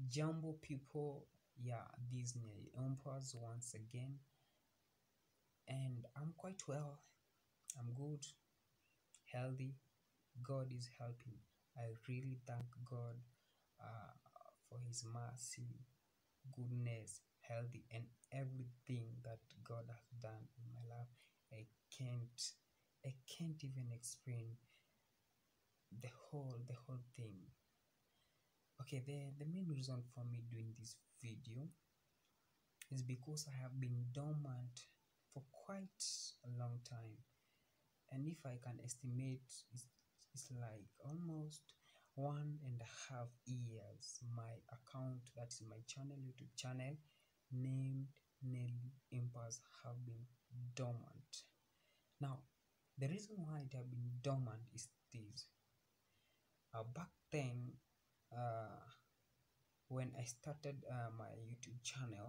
Jumbo people, yeah, Disney Empires once again, and I'm quite well. I'm good, healthy. God is helping. I really thank God uh, for His mercy, goodness, healthy, and everything that God has done in my life. I can't, I can't even explain the whole thing. Okay, the main reason for me doing this video is because I have been dormant for quite a long time, and if I can estimate, it's like almost 1.5 years. My account, that is my channel, YouTube channel named Nelly Impulse, have been dormant. Now, the reason why it have been dormant is this. Back then, uh, when I started my YouTube channel,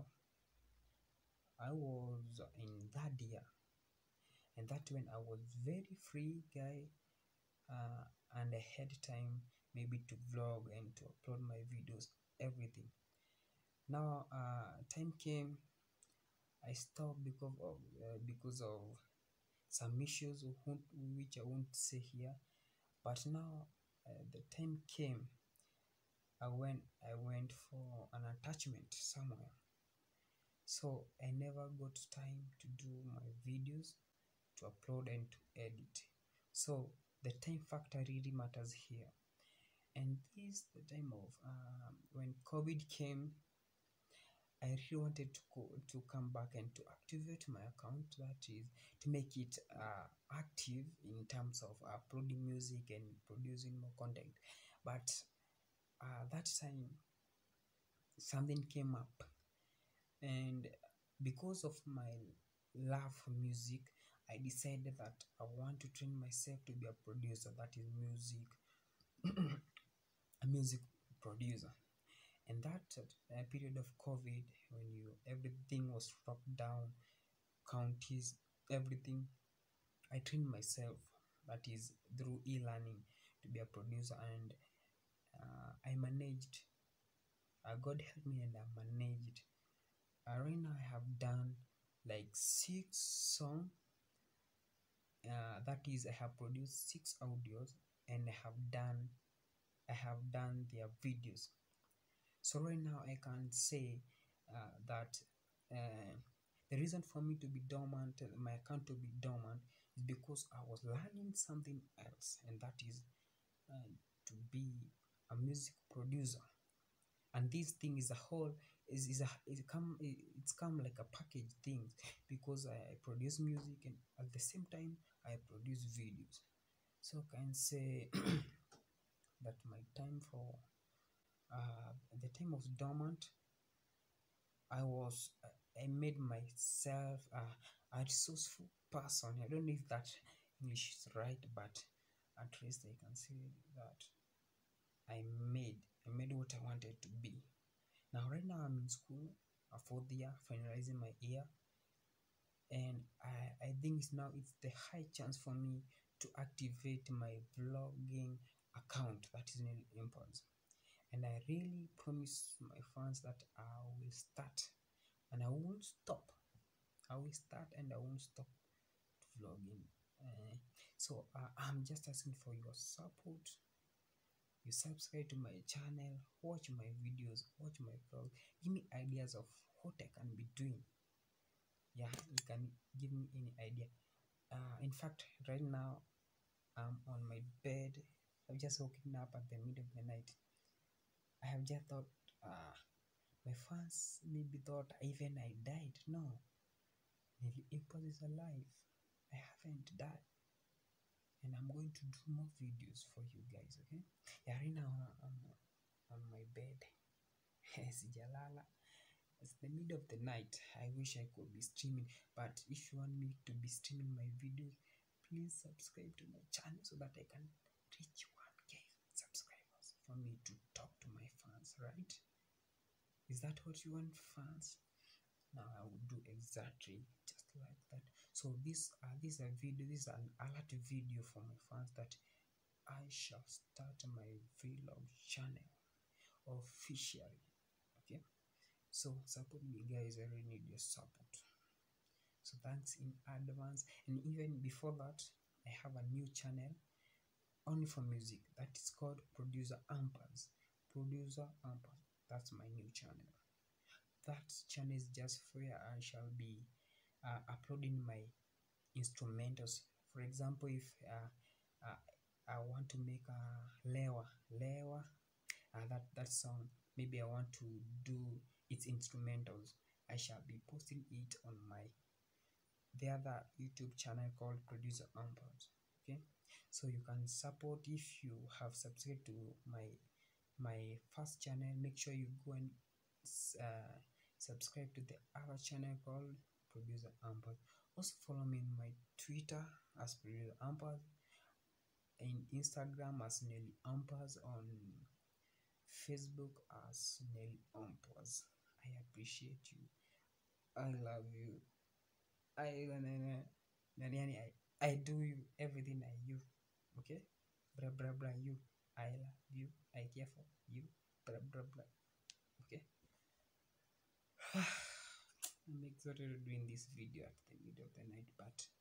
I was in that year, and that when I was very free guy, uh, and I had time maybe to vlog and to upload my videos, everything. Now, time came, I stopped because of some issues which I won't say here. But now, the time came, I went for an attachment somewhere, so I never got time to do my videos, to upload and to edit. So the time factor really matters here. And this the time of when COVID came. I really wanted to come back and to activate my account, that is to make it active in terms of uploading music and producing more content. But that time something came up, and because of my love for music, I decided that I want to train myself to be a producer, that is a music producer. And that period of COVID, when everything was locked down, counties, everything, I trained myself, that is through e-learning, to be a producer. And I managed. God helped me, and I managed. Right now I have done like 6 songs. That is, I have produced 6 audios, and I have done their videos. So right now I can say that the reason for me to be dormant, my account to be dormant, is because I was learning something else, and that is to be a music producer. And this thing is a whole is a it's come like a package thing, because I produce music, and at the same time I produce videos. So I can say that my time for the time was dormant. I made myself a resourceful person. I don't know if that English is right, but at least I can say that I made what I wanted to be. Now right now I'm in school, a fourth year, finalizing my year, and I think it's the high chance for me to activate my vlogging account, that is Nelly Impulse. And I really promise my fans that I will start, and I won't stop. I will start, and I won't stop vlogging. So I'm just asking for your support. You subscribe to my channel, watch my videos, watch my vlog, give me ideas of what I can be doing. Yeah, you can give me any idea. In fact, right now I'm on my bed. I've just woken up at the middle of the night. I have just thought, my fans maybe thought even I died. No, Nelly Impulse is alive. I haven't died, and I'm going to do more videos for you guys. Okay? Yeah, right now I'm on my bed. Sijalala. It's the middle of the night. I wish I could be streaming, but if you want me to be streaming my videos, please subscribe to my channel so that I can reach 1K subscribers for me to talk to my fans, right? Is that what you want, fans? Now I will do exactly just like that. So this is a video. This is an alert video for my fans that I shall start my vlog channel officially. Okay, so support me guys, I really need your support. So thanks in advance. And even before that, I have a new channel only for music that is called Producer Ampers. Producer Ampers, that's my new channel. That channel is just free. I shall be uploading my instrumentals. For example, if I want to make a lewa that song, maybe I want to do its instrumentals, I shall be posting it on my the other YouTube channel called Producer Ampers. Okay, so you can support. If you have subscribed to my first channel, make sure you go and subscribe to the other channel called Producer Ampers. Also follow me in my Twitter as Producer Ampers, in Instagram as Nelly Ampers, on Facebook as Nelly Ampers. I appreciate you. I love you. I do you everything I you. Okay? Blah blah blah you. I love you. I care for you. Blah blah blah. Okay? I'm excited doing this video at the middle of the night, but